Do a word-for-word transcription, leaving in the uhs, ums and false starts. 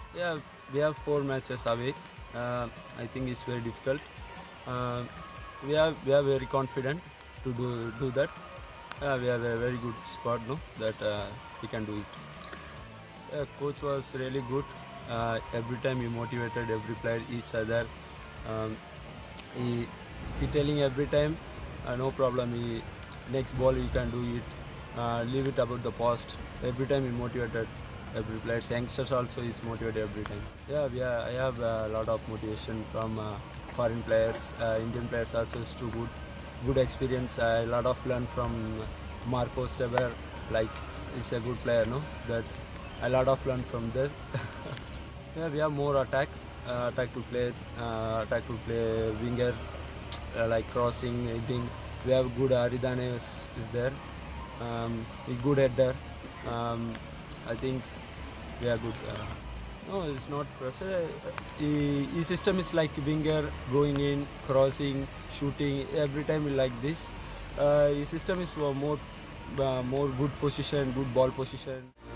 Yeah, we have four matches away. Uh, I think it's very difficult. Uh, we are we are very confident to do do that. Uh, we have a very good squad, no, that uh, we can do it. Yeah, coach was really good. Uh, every time he motivated every player, each other. Um, he he telling every time, uh, no problem. He next ball you can do it. Uh, leave it about the past. Every time he motivated every player. Youngsters also is motivated every time. Yeah, we are, I have a lot of motivation from uh, foreign players. Uh, Indian players also is too good. Good experience. A lot of learn from Marco Steber. Like he's a good player, no? That a lot of learn from this. Yeah, we have more attack. Uh, attack to play. Uh, attack to play winger. Uh, like crossing, heading. We have good Aridane is, is there. Um, a good header. Um, I think we are good. Uh, no, it's not pressure. His system is like winger, going in, crossing, shooting. Every time like this. Uh, his system is more uh, more good position, good ball position.